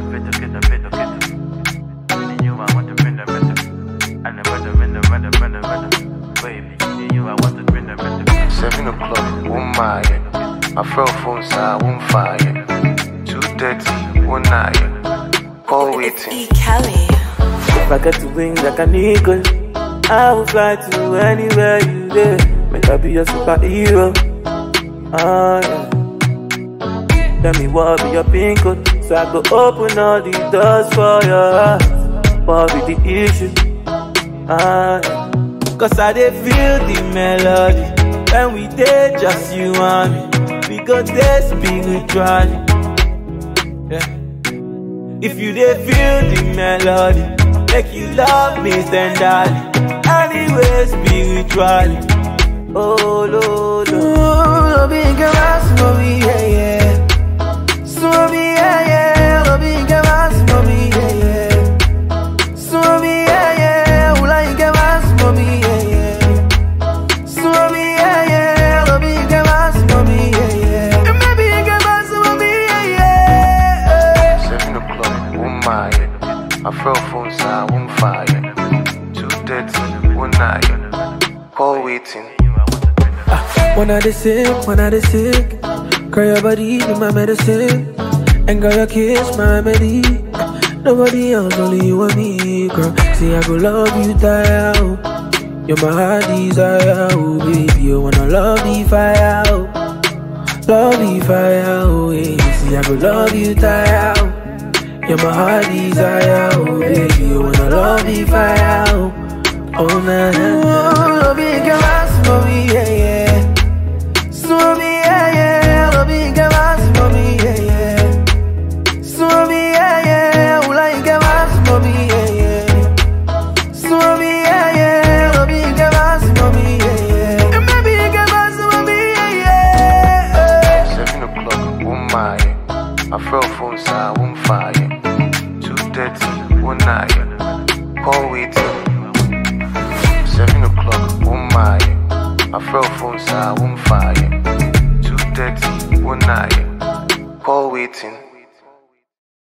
you I want to bring the rhythm. And the rhythm. Baby, you I want to bring the rhythm. 7 o'clock, one mile. My phone side, one fire. 2:30, one night. Call waiting. E. Kelly. If I get to wings like an eagle, I will fly to anywhere you live. Make I be your superhero. Yeah. Tell me what be your pin code, so I go open all the doors for your heart. What be the issue? Yeah. Cause I dey feel the melody when we dey just you and me. We go dey spiritually. Yeah. If you dey feel the melody, make you love me tenderly. Anyway, spiritually. Oh, Lord, lo bien que vas, mami, yeah, yeah. Mami, yeah, yeah. Lo bien que vas, mami, yeah, yeah. Mami, yeah, yeah. Ula bien que vas, mami, yeah, yeah. Mami, yeah, yeah. Lo bien que vas, mami, yeah, yeah. Me bien que vas, mami, yeah, yeah. 7 o'clock, one mile. My phone side, one fire. 2:30, one night. Call waiting. When I dey sick, girl, your body be my medicine. And girl, your kiss my remedy. Nobody else, only you and me, girl. See, I go love you, die out. You're my heart desire, oh baby. You wanna love the fire, oh. Love the fire, oh yeah. See, I go love you, die out. You're my heart desire, oh baby. You wanna love the fire, oh. Oh, nah, nah, nah. Love you, girl, mommy, yeah, yeah. Mommy, yeah, yeah. Love you, girl, mommy, yeah, yeah. Mommy, yeah, yeah. Ula, you girl, mommy, yeah, yeah. Mommy, yeah, yeah. Love you, girl, mommy, yeah, yeah. And maybe you girl, mommy, yeah, yeah. 7 o'clock, one mile. My phone side, one fire. 2:30, one night. Call waiting. 7 o'clock, one mile. My phone side, one fire. 2:30, one night. Call waiting.